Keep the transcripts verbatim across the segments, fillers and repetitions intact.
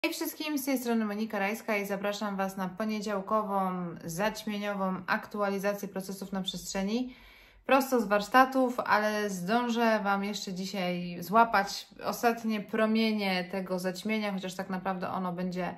Hej wszystkim, z tej strony Monika Rajska i zapraszam Was na poniedziałkową, zaćmieniową aktualizację procesów na przestrzeni. Prosto z warsztatów, ale zdążę Wam jeszcze dzisiaj złapać ostatnie promienie tego zaćmienia, chociaż tak naprawdę ono będzie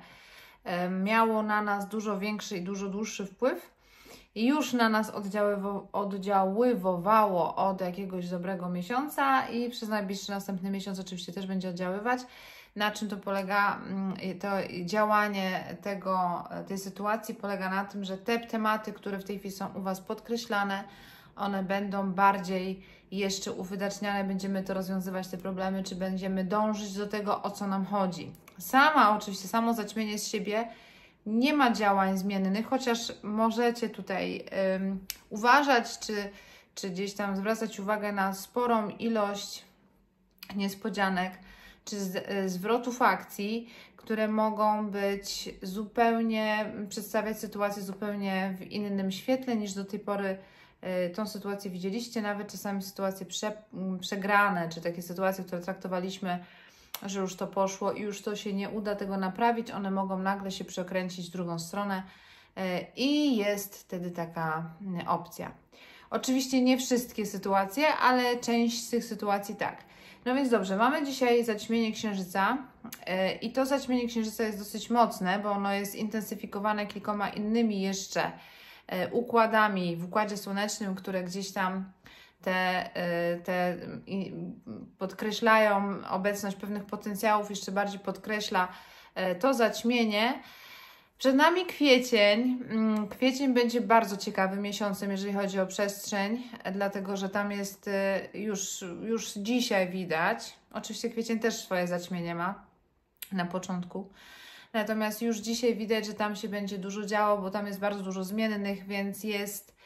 miało na nas dużo większy i dużo dłuższy wpływ. I już na nas oddziaływo, oddziaływowało od jakiegoś dobrego miesiąca i przez najbliższy następny miesiąc oczywiście też będzie oddziaływać. Na czym to polega? To działanie tego, tej sytuacji polega na tym, że te tematy, które w tej chwili są u Was podkreślane, one będą bardziej jeszcze uwydaczniane, będziemy to rozwiązywać, te problemy, czy będziemy dążyć do tego, o co nam chodzi. Sama oczywiście, samo zaćmienie z siebie nie ma działań zmiennych, chociaż możecie tutaj um, uważać, czy, czy gdzieś tam zwracać uwagę na sporą ilość niespodzianek, czy z, zwrotów akcji, które mogą być zupełnie, przedstawiać sytuację zupełnie w innym świetle niż do tej pory y, tą sytuację widzieliście, nawet czasami sytuacje prze, przegrane, czy takie sytuacje, które traktowaliśmy, że już to poszło i już to się nie uda tego naprawić, one mogą nagle się przekręcić w drugą stronę y, i jest wtedy taka y, opcja. Oczywiście nie wszystkie sytuacje, ale część z tych sytuacji tak. No więc dobrze, mamy dzisiaj zaćmienie Księżyca yy, i to zaćmienie Księżyca jest dosyć mocne, bo ono jest intensyfikowane kilkoma innymi jeszcze yy, układami w Układzie Słonecznym, które gdzieś tam te, yy, te yy, podkreślają obecność pewnych potencjałów, jeszcze bardziej podkreśla yy, to zaćmienie. Przed nami kwiecień. Kwiecień będzie bardzo ciekawym miesiącem, jeżeli chodzi o przestrzeń, dlatego że tam jest już, już dzisiaj widać. Oczywiście kwiecień też swoje zaćmienie ma na początku. Natomiast już dzisiaj widać, że tam się będzie dużo działo, bo tam jest bardzo dużo zmiennych, więc jest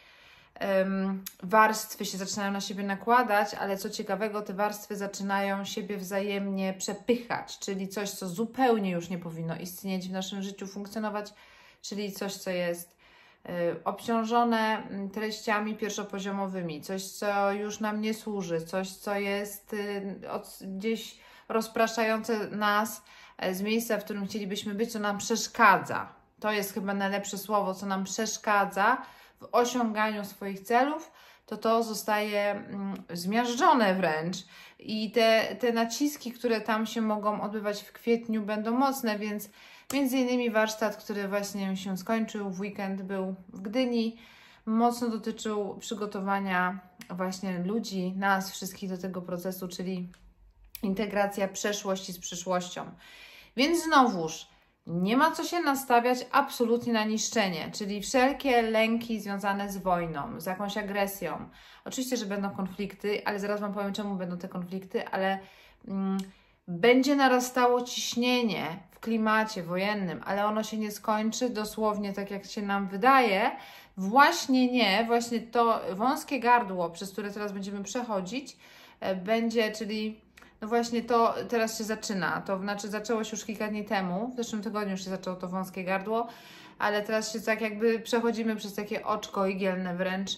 um, warstwy się zaczynają na siebie nakładać, ale co ciekawego, te warstwy zaczynają siebie wzajemnie przepychać, czyli coś, co zupełnie już nie powinno istnieć w naszym życiu, funkcjonować, czyli coś, co jest y, obciążone treściami pierwszopoziomowymi, coś, co już nam nie służy, coś, co jest y, od, gdzieś rozpraszające nas z miejsca, w którym chcielibyśmy być, co nam przeszkadza. To jest chyba najlepsze słowo, co nam przeszkadza w osiąganiu swoich celów, to to zostaje mm, zmiażdżone wręcz i te, te naciski, które tam się mogą odbywać w kwietniu, będą mocne, więc między innymi warsztat, który właśnie się skończył w weekend, był w Gdyni, mocno dotyczył przygotowania właśnie ludzi, nas wszystkich do tego procesu, czyli integracja przeszłości z przyszłością. Więc znowuż, nie ma co się nastawiać absolutnie na niszczenie, czyli wszelkie lęki związane z wojną, z jakąś agresją. Oczywiście, że będą konflikty, ale zaraz Wam powiem, czemu będą te konflikty, ale mm, będzie narastało ciśnienie w klimacie wojennym, ale ono się nie skończy dosłownie tak, jak się nam wydaje. Właśnie nie, właśnie to wąskie gardło, przez które teraz będziemy przechodzić, będzie, czyli no właśnie to teraz się zaczyna, to znaczy zaczęło się już kilka dni temu, w zeszłym tygodniu już się zaczęło to wąskie gardło, ale teraz się tak jakby przechodzimy przez takie oczko igielne wręcz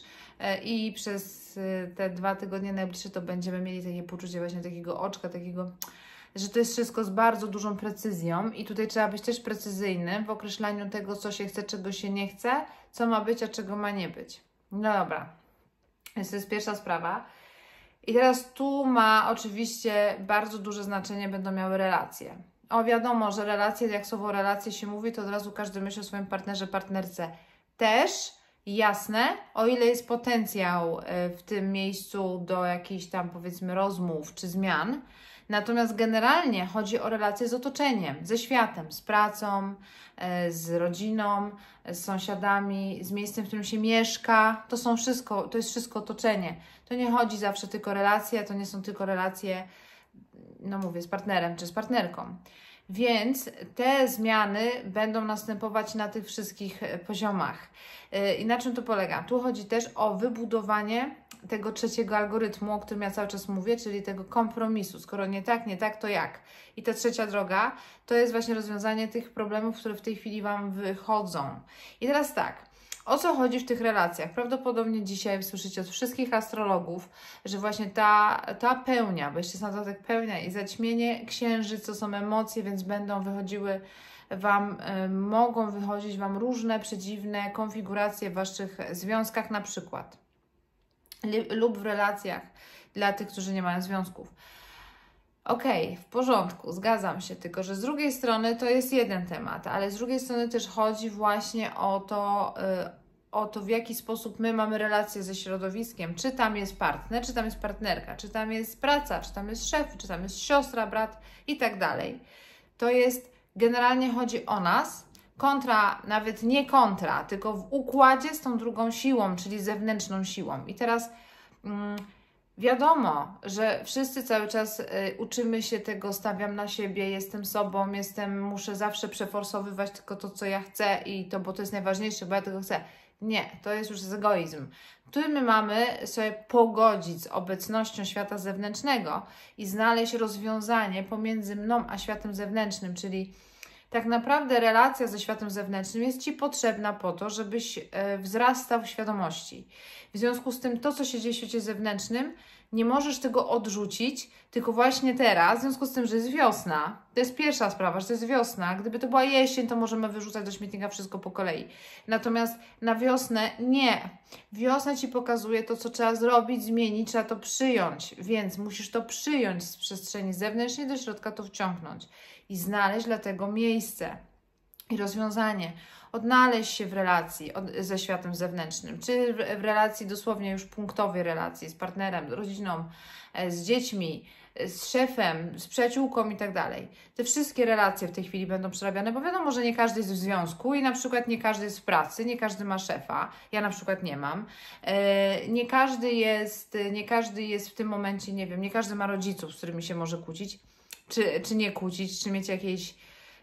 i przez te dwa tygodnie najbliższe to będziemy mieli takie poczucie właśnie takiego oczka, takiego, że to jest wszystko z bardzo dużą precyzją i tutaj trzeba być też precyzyjnym w określaniu tego, co się chce, czego się nie chce, co ma być, a czego ma nie być. No dobra, więc to jest pierwsza sprawa. I teraz tu ma oczywiście bardzo duże znaczenie będą miały relacje. O, wiadomo, że relacje, jak słowo relacje się mówi, to od razu każdy myśli o swoim partnerze, partnerce. Też jasne, o ile jest potencjał w tym miejscu do jakichś tam, powiedzmy, rozmów czy zmian. Natomiast generalnie chodzi o relacje z otoczeniem, ze światem, z pracą, z rodziną, z sąsiadami, z miejscem, w którym się mieszka. To są wszystko, to jest wszystko otoczenie. To nie chodzi zawsze tylko o relacje, to nie są tylko relacje, no mówię, z partnerem czy z partnerką. Więc te zmiany będą następować na tych wszystkich poziomach. I na czym to polega? Tu chodzi też o wybudowanie tego trzeciego algorytmu, o którym ja cały czas mówię, czyli tego kompromisu. Skoro nie tak, nie tak, to jak? I ta trzecia droga to jest właśnie rozwiązanie tych problemów, które w tej chwili Wam wychodzą. I teraz tak, O co chodzi w tych relacjach? Prawdopodobnie dzisiaj słyszycie od wszystkich astrologów, że właśnie ta, ta pełnia, bo jeszcze jest na dodatek pełnia i zaćmienie, księżyc, to są emocje, więc będą wychodziły Wam, y, mogą wychodzić Wam różne przedziwne konfiguracje w Waszych związkach na przykład lub w relacjach dla tych, którzy nie mają związków. Okej, okay, w porządku, zgadzam się, tylko że z drugiej strony to jest jeden temat, ale z drugiej strony też chodzi właśnie o to, yy, o to, w jaki sposób my mamy relacje ze środowiskiem, czy tam jest partner, czy tam jest partnerka, czy tam jest praca, czy tam jest szef, czy tam jest siostra, brat i tak dalej. To jest, generalnie chodzi o nas, kontra, nawet nie kontra, tylko w układzie z tą drugą siłą, czyli zewnętrzną siłą. I teraz... Yy, Wiadomo, że wszyscy cały czas y, uczymy się tego, stawiam na siebie, jestem sobą, jestem, muszę zawsze przeforsowywać tylko to, co ja chcę i to, bo to jest najważniejsze, bo ja tego chcę. Nie, to jest już egoizm. Tu my mamy sobie pogodzić z obecnością świata zewnętrznego i znaleźć rozwiązanie pomiędzy mną a światem zewnętrznym, czyli tak naprawdę relacja ze światem zewnętrznym jest Ci potrzebna po to, żebyś e, wzrastał w świadomości. W związku z tym to, co się dzieje w świecie zewnętrznym, nie możesz tego odrzucić, tylko właśnie teraz, w związku z tym, że jest wiosna, to jest pierwsza sprawa, że to jest wiosna. Gdyby to była jesień, to możemy wyrzucać do śmietnika wszystko po kolei. Natomiast na wiosnę nie. Wiosna Ci pokazuje to, co trzeba zrobić, zmienić, trzeba to przyjąć, więc musisz to przyjąć z przestrzeni zewnętrznej do środka, to wciągnąć i znaleźć dla tego miejsce i rozwiązanie. Odnaleźć się w relacji od, ze światem zewnętrznym, czy w, w relacji dosłownie już punktowej relacji z partnerem, rodziną, z dziećmi, z szefem, z przyjaciółką i tak dalej. Te wszystkie relacje w tej chwili będą przerabiane, bo wiadomo, że nie każdy jest w związku i na przykład nie każdy jest w pracy, nie każdy ma szefa, ja na przykład nie mam, nie każdy jest, nie każdy jest w tym momencie, nie wiem, nie każdy ma rodziców, z którymi się może kłócić, czy, czy nie kłócić, czy mieć jakieś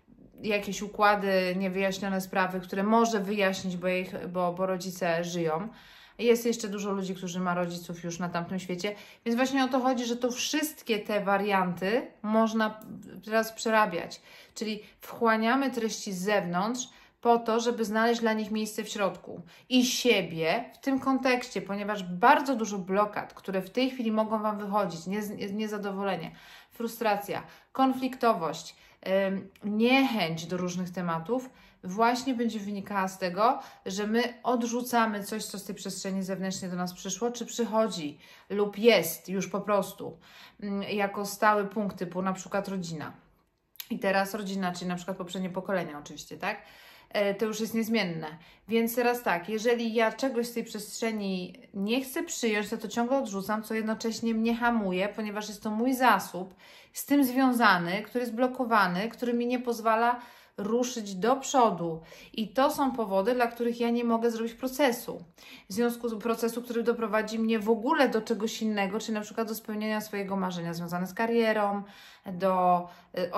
jakieś układy, niewyjaśnione sprawy, które może wyjaśnić, bo, ich, bo, bo rodzice żyją. Jest jeszcze dużo ludzi, którzy ma rodziców już na tamtym świecie, więc właśnie o to chodzi, że to wszystkie te warianty można teraz przerabiać, czyli wchłaniamy treści z zewnątrz po to, żeby znaleźć dla nich miejsce w środku i siebie w tym kontekście, ponieważ bardzo dużo blokad, które w tej chwili mogą Wam wychodzić, niezadowolenie, frustracja, konfliktowość, niechęć do różnych tematów właśnie będzie wynikała z tego, że my odrzucamy coś, co z tej przestrzeni zewnętrznej do nas przyszło, czy przychodzi lub jest już po prostu jako stały punkt typu na przykład rodzina. I teraz rodzina, czyli na przykład poprzednie pokolenia oczywiście, tak? To już jest niezmienne. Więc teraz tak, jeżeli ja czegoś z tej przestrzeni nie chcę przyjąć, to to ciągle odrzucam, co jednocześnie mnie hamuje, ponieważ jest to mój zasób z tym związany, który jest blokowany, który mi nie pozwala ruszyć do przodu. I to są powody, dla których ja nie mogę zrobić procesu. W związku z procesu, który doprowadzi mnie w ogóle do czegoś innego, czyli na przykład do spełnienia swojego marzenia związane z karierą, do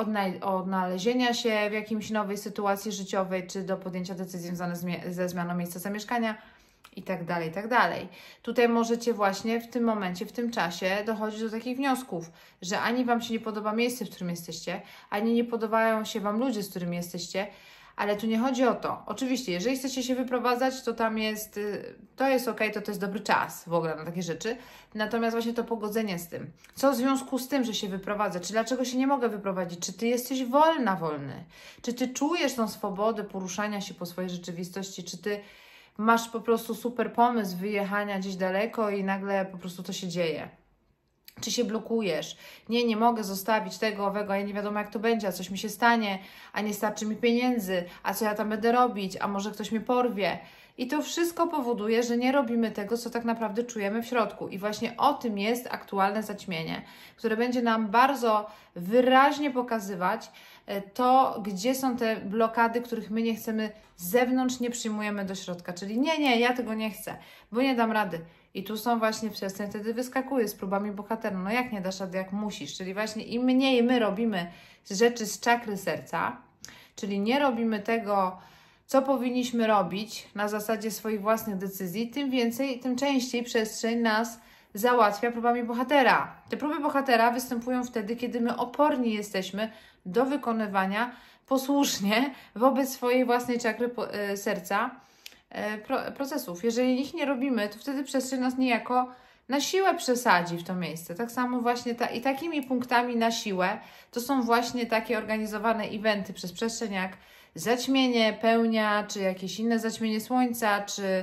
odnalezienia się w jakiejś nowej sytuacji życiowej, czy do podjęcia decyzji związanych ze zmianą miejsca zamieszkania i tak dalej, i tak dalej. Tutaj możecie właśnie w tym momencie, w tym czasie dochodzić do takich wniosków, że ani Wam się nie podoba miejsce, w którym jesteście, ani nie podobają się Wam ludzie, z którymi jesteście, ale tu nie chodzi o to. Oczywiście, jeżeli chcecie się wyprowadzać, to tam jest, to jest ok, to to jest dobry czas w ogóle na takie rzeczy. Natomiast właśnie to pogodzenie z tym. Co w związku z tym, że się wyprowadzę? Czy dlaczego się nie mogę wyprowadzić? Czy Ty jesteś wolna, wolny? Czy Ty czujesz tą swobodę poruszania się po swojej rzeczywistości? Czy Ty masz po prostu super pomysł wyjechania gdzieś daleko i nagle po prostu to się dzieje? Czy się blokujesz? Nie, nie mogę zostawić tego, owego, a ja nie wiadomo jak to będzie, a coś mi się stanie, a nie starczy mi pieniędzy, a co ja tam będę robić, a może ktoś mnie porwie. I to wszystko powoduje, że nie robimy tego, co tak naprawdę czujemy w środku. I właśnie o tym jest aktualne zaćmienie, które będzie nam bardzo wyraźnie pokazywać to, gdzie są te blokady, których my nie chcemy z zewnątrz, nie przyjmujemy do środka. Czyli nie, nie, ja tego nie chcę, bo nie dam rady. I tu są właśnie przestrzeń, wtedy wyskakuje z próbami bohatera. No jak nie dasz rady, jak musisz. Czyli właśnie im mniej my robimy rzeczy z czakry serca, czyli nie robimy tego, co powinniśmy robić na zasadzie swoich własnych decyzji, tym więcej, tym częściej przestrzeń nas załatwia próbami bohatera. Te próby bohatera występują wtedy, kiedy my oporni jesteśmy do wykonywania posłusznie wobec swojej własnej czakry serca procesów. Jeżeli ich nie robimy, to wtedy przestrzeń nas niejako na siłę przesadzi w to miejsce. Tak samo właśnie ta, i takimi punktami na siłę to są właśnie takie organizowane eventy przez przestrzeń jak zaćmienie, pełnia, czy jakieś inne zaćmienie słońca, czy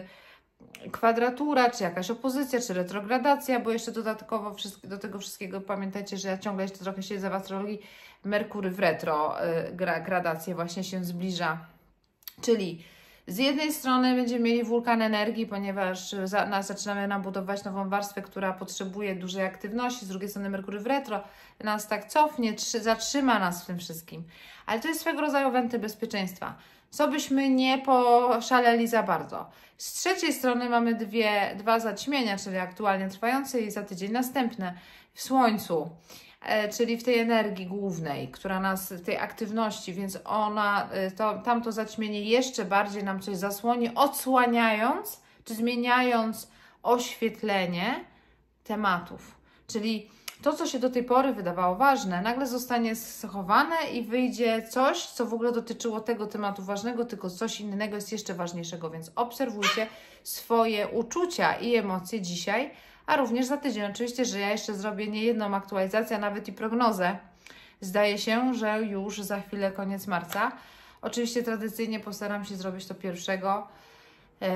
kwadratura, czy jakaś opozycja, czy retrogradacja, bo jeszcze dodatkowo do tego wszystkiego pamiętajcie, że ja ciągle jeszcze trochę siedzę w astrologii, Merkury w retro, gradację właśnie się zbliża. Czyli z jednej strony będziemy mieli wulkan energii, ponieważ za, na, zaczynamy nabudować nową warstwę, która potrzebuje dużej aktywności. Z drugiej strony Merkury w retro nas tak cofnie, trzy, zatrzyma nas w tym wszystkim. Ale to jest swego rodzaju eventy bezpieczeństwa. Co byśmy nie poszaleli za bardzo. Z trzeciej strony mamy dwie, dwa zaćmienia, czyli aktualnie trwające i za tydzień następne w Słońcu. Czyli w tej energii głównej, która nas, w tej aktywności, więc ona, to, tamto zaćmienie jeszcze bardziej nam coś zasłoni, odsłaniając, czy zmieniając oświetlenie tematów. Czyli to, co się do tej pory wydawało ważne, nagle zostanie schowane i wyjdzie coś, co w ogóle dotyczyło tego tematu ważnego, tylko coś innego jest jeszcze ważniejszego, więc obserwujcie swoje uczucia i emocje dzisiaj, a również za tydzień. Oczywiście, że ja jeszcze zrobię nie jedną aktualizację, a nawet i prognozę. Zdaje się, że już za chwilę koniec marca. Oczywiście tradycyjnie postaram się zrobić to pierwszego yy,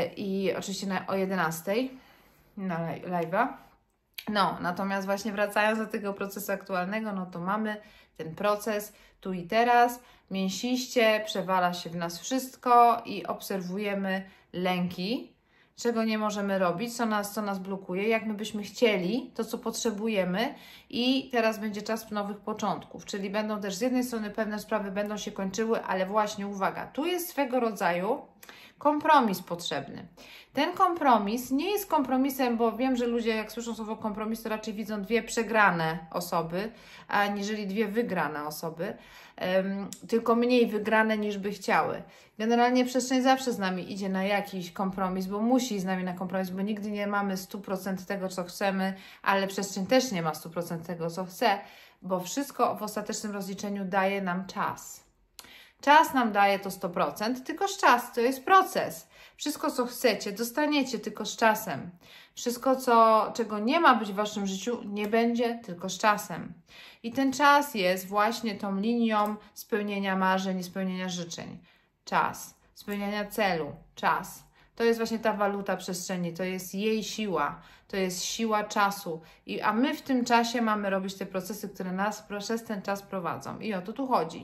i oczywiście na, o jedenastej na live'a. No, natomiast właśnie wracając do tego procesu aktualnego, no to mamy ten proces tu i teraz, mięsiście, przewala się w nas wszystko i obserwujemy lęki, czego nie możemy robić, co nas, co nas blokuje, jak my byśmy chcieli, to co potrzebujemy i teraz będzie czas nowych początków, czyli będą też z jednej strony pewne sprawy będą się kończyły, ale właśnie uwaga, tu jest swego rodzaju kompromis potrzebny. Ten kompromis nie jest kompromisem, bo wiem, że ludzie jak słyszą słowo kompromis, to raczej widzą dwie przegrane osoby, aniżeli dwie wygrane osoby, um, tylko mniej wygrane niż by chciały. Generalnie przestrzeń zawsze z nami idzie na jakiś kompromis, bo musi z nami na kompromis, bo nigdy nie mamy stu procent tego, co chcemy, ale przestrzeń też nie ma stu procent tego, co chce, bo wszystko w ostatecznym rozliczeniu daje nam czas. Czas nam daje to sto procent, tylko z czas, to jest proces. Wszystko, co chcecie, dostaniecie tylko z czasem. Wszystko, co, czego nie ma być w Waszym życiu, nie będzie tylko z czasem. I ten czas jest właśnie tą linią spełnienia marzeń i spełnienia życzeń. Czas. Spełniania celu. Czas. To jest właśnie ta waluta przestrzeni, to jest jej siła, to jest siła czasu. I, a my w tym czasie mamy robić te procesy, które nas przez ten czas prowadzą. I o to tu chodzi.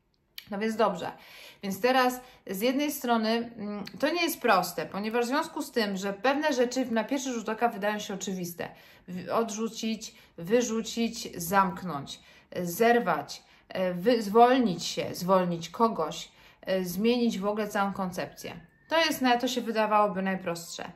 No więc dobrze. Więc teraz z jednej strony to nie jest proste, ponieważ w związku z tym, że pewne rzeczy na pierwszy rzut oka wydają się oczywiste. Odrzucić, wyrzucić, zamknąć, zerwać, wy, zwolnić się, zwolnić kogoś, zmienić w ogóle całą koncepcję. To jest, to się wydawałoby najprostsze.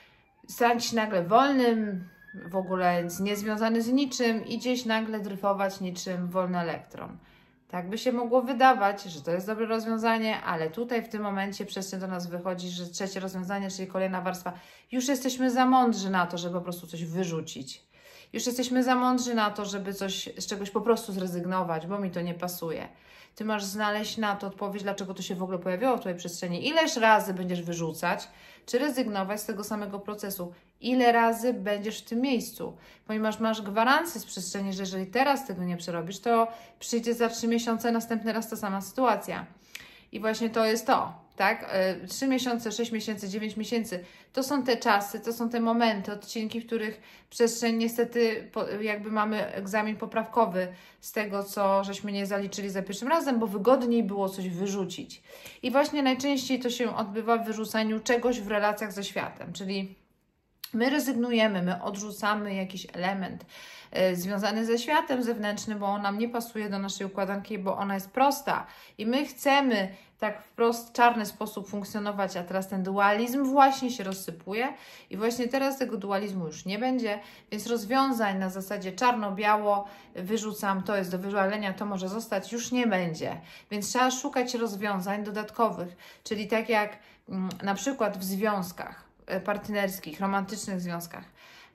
Stać się nagle wolnym, w ogóle niezwiązany z niczym i gdzieś nagle dryfować niczym wolny elektron. Tak by się mogło wydawać, że to jest dobre rozwiązanie, ale tutaj w tym momencie przestrzeń do nas wychodzi, że trzecie rozwiązanie, czyli kolejna warstwa, już jesteśmy za mądrzy na to, żeby po prostu coś wyrzucić. Już jesteśmy za mądrzy na to, żeby coś, z czegoś po prostu zrezygnować, bo mi to nie pasuje. Ty masz znaleźć na to odpowiedź, dlaczego to się w ogóle pojawiło w Twojej przestrzeni. Ileż razy będziesz wyrzucać, czy rezygnować z tego samego procesu. Ile razy będziesz w tym miejscu. Ponieważ masz gwarancję z przestrzeni, że jeżeli teraz tego nie przerobisz, to przyjdzie za trzy miesiące następny raz ta sama sytuacja. I właśnie to jest to. Tak? Trzy miesiące, sześć miesięcy, dziewięć miesięcy, to są te czasy, to są te momenty, odcinki, w których przestrzeń niestety jakby mamy egzamin poprawkowy z tego, co żeśmy nie zaliczyli za pierwszym razem, bo wygodniej było coś wyrzucić. I właśnie najczęściej to się odbywa w wyrzucaniu czegoś w relacjach ze światem, czyli my rezygnujemy, my odrzucamy jakiś element y, związany ze światem zewnętrznym, bo on nam nie pasuje do naszej układanki, bo ona jest prosta i my chcemy tak w prost, czarny sposób funkcjonować, a teraz ten dualizm właśnie się rozsypuje i właśnie teraz tego dualizmu już nie będzie, więc rozwiązań na zasadzie czarno-biało wyrzucam, to jest do wywalenia, to może zostać, już nie będzie, więc trzeba szukać rozwiązań dodatkowych, czyli tak jak mm, na przykład w związkach partnerskich, romantycznych związkach.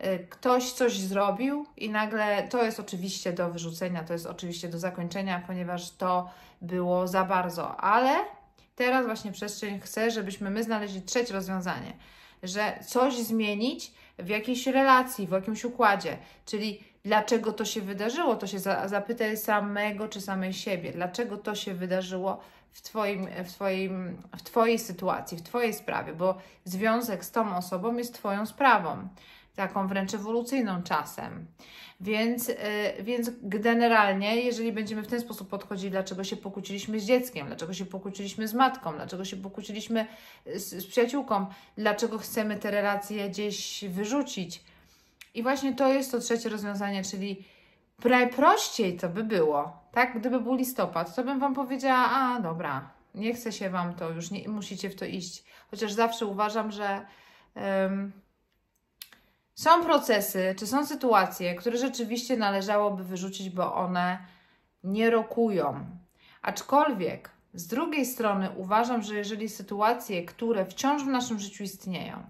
Ktoś coś zrobił i nagle to jest oczywiście do wyrzucenia, to jest oczywiście do zakończenia, ponieważ to było za bardzo, ale Teraz właśnie przestrzeń chce, żebyśmy my znaleźli trzecie rozwiązanie, że coś zmienić w jakiejś relacji, w jakimś układzie, czyli dlaczego to się wydarzyło, to się za, zapytaj samego czy samej siebie, dlaczego to się wydarzyło w, twoim, w, twoim, w Twojej sytuacji, w Twojej sprawie, bo związek z tą osobą jest Twoją sprawą, taką wręcz ewolucyjną czasem. Więc, yy, więc generalnie, jeżeli będziemy w ten sposób podchodzili, dlaczego się pokłóciliśmy z dzieckiem, dlaczego się pokłóciliśmy z matką, dlaczego się pokłóciliśmy z, z przyjaciółką, dlaczego chcemy te relacje gdzieś wyrzucić. I właśnie to jest to trzecie rozwiązanie, czyli najprościej to by było, tak? Gdyby był listopad, to bym Wam powiedziała, a dobra, nie chce się Wam to, już nie musicie w to iść. Chociaż zawsze uważam, że um, są procesy, czy są sytuacje, które rzeczywiście należałoby wyrzucić, bo one nie rokują. Aczkolwiek z drugiej strony uważam, że jeżeli sytuacje, które wciąż w naszym życiu istnieją,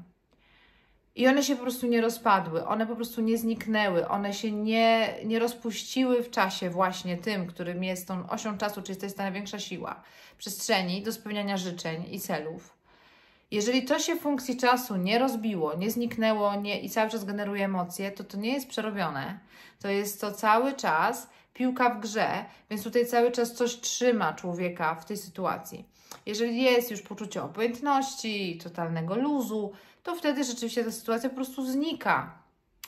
i one się po prostu nie rozpadły, one po prostu nie zniknęły, one się nie, nie rozpuściły w czasie właśnie tym, którym jest tą osią czasu, czyli to jest ta największa siła przestrzeni do spełniania życzeń i celów. Jeżeli to się w funkcji czasu nie rozbiło, nie zniknęło nie, i cały czas generuje emocje, to to nie jest przerobione. To jest to cały czas piłka w grze, więc tutaj cały czas coś trzyma człowieka w tej sytuacji. Jeżeli jest już poczucie obojętności, totalnego luzu, to wtedy rzeczywiście ta sytuacja po prostu znika.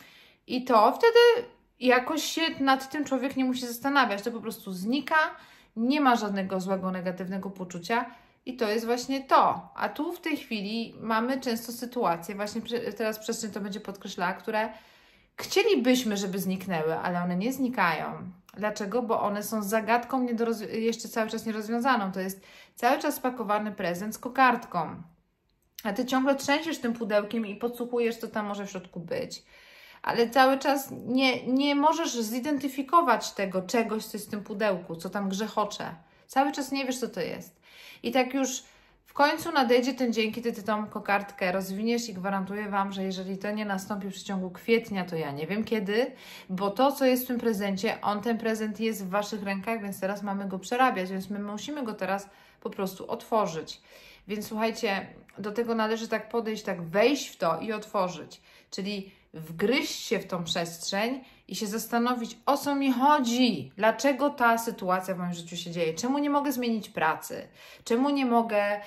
I to wtedy jakoś się nad tym człowiek nie musi zastanawiać. To po prostu znika, nie ma żadnego złego, negatywnego poczucia i to jest właśnie to. A tu w tej chwili mamy często sytuacje, właśnie teraz przestrzeń to będzie podkreślała, które chcielibyśmy, żeby zniknęły, ale one nie znikają. Dlaczego? Bo one są zagadką jeszcze cały czas nierozwiązaną. To jest cały czas spakowany prezent z kokardką. A Ty ciągle trzęsiesz tym pudełkiem i podsłuchujesz, co tam może w środku być. Ale cały czas nie, nie możesz zidentyfikować tego czegoś, co jest w tym pudełku, co tam grzechocze. Cały czas nie wiesz, co to jest. I tak już w końcu nadejdzie ten dzień, kiedy Ty tą kokardkę rozwiniesz i gwarantuję Wam, że jeżeli to nie nastąpi w przeciągu kwietnia, to ja nie wiem kiedy, bo to, co jest w tym prezencie, on, ten prezent jest w Waszych rękach, więc teraz mamy go przerabiać, więc my musimy go teraz po prostu otworzyć. Więc słuchajcie, do tego należy tak podejść, tak wejść w to i otworzyć, czyli wgryźć się w tą przestrzeń i się zastanowić, o co mi chodzi, dlaczego ta sytuacja w moim życiu się dzieje, czemu nie mogę zmienić pracy, czemu nie mogę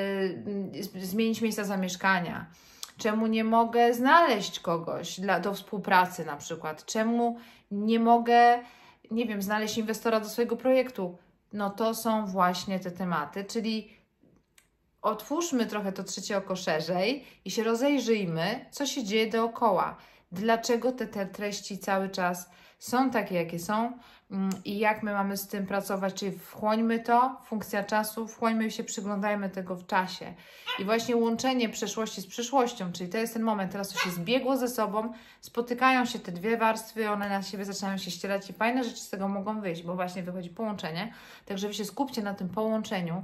yy, zmienić miejsca zamieszkania, czemu nie mogę znaleźć kogoś dla, do współpracy na przykład, czemu nie mogę, nie wiem, znaleźć inwestora do swojego projektu. No to są właśnie te tematy, czyli otwórzmy trochę to trzecie oko szerzej i się rozejrzyjmy, co się dzieje dookoła. Dlaczego te, te treści cały czas są takie, jakie są i jak my mamy z tym pracować. Czyli wchłońmy to, funkcja czasu, wchłońmy i się przyglądajmy tego w czasie. I właśnie łączenie przeszłości z przyszłością, czyli to jest ten moment, teraz to się zbiegło ze sobą, spotykają się te dwie warstwy, one na siebie zaczynają się ścierać i fajne rzeczy z tego mogą wyjść, bo właśnie wychodzi połączenie. Także Wy się skupcie na tym połączeniu.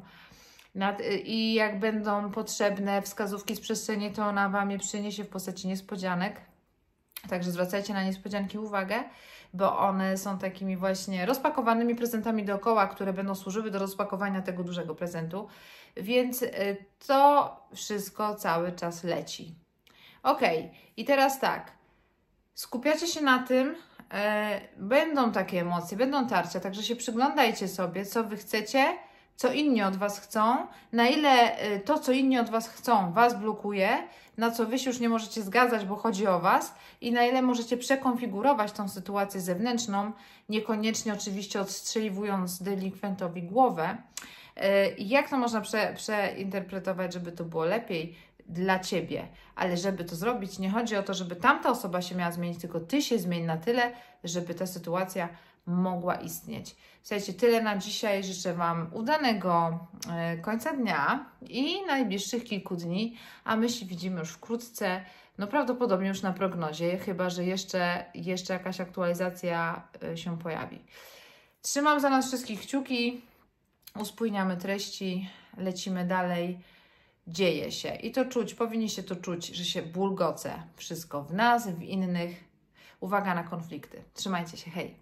I jak będą potrzebne wskazówki z przestrzeni, to ona Wam je przyniesie w postaci niespodzianek. Także zwracajcie na niespodzianki uwagę, bo one są takimi właśnie rozpakowanymi prezentami dookoła, które będą służyły do rozpakowania tego dużego prezentu. Więc to wszystko cały czas leci. Ok, i teraz tak. Skupiacie się na tym, e, będą takie emocje, będą tarcia, także się przyglądajcie sobie, co Wy chcecie, co inni od Was chcą, na ile to, co inni od Was chcą, Was blokuje, na co Wy się już nie możecie zgadzać, bo chodzi o Was i na ile możecie przekonfigurować tą sytuację zewnętrzną, niekoniecznie oczywiście odstrzeliwując delikwentowi głowę. Jak to można prze, przeinterpretować, żeby to było lepiej dla Ciebie? Ale żeby to zrobić, nie chodzi o to, żeby tamta osoba się miała zmienić, tylko Ty się zmień na tyle, żeby ta sytuacja mogła istnieć. Słuchajcie, tyle na dzisiaj. Życzę Wam udanego końca dnia i najbliższych kilku dni, a my się widzimy już wkrótce, no prawdopodobnie już na prognozie, chyba że jeszcze, jeszcze jakaś aktualizacja się pojawi. Trzymam za nas wszystkich kciuki, uspójniamy treści, lecimy dalej, dzieje się i to czuć, powinniście to czuć, że się bulgoce wszystko w nas, w innych. Uwaga na konflikty. Trzymajcie się, hej!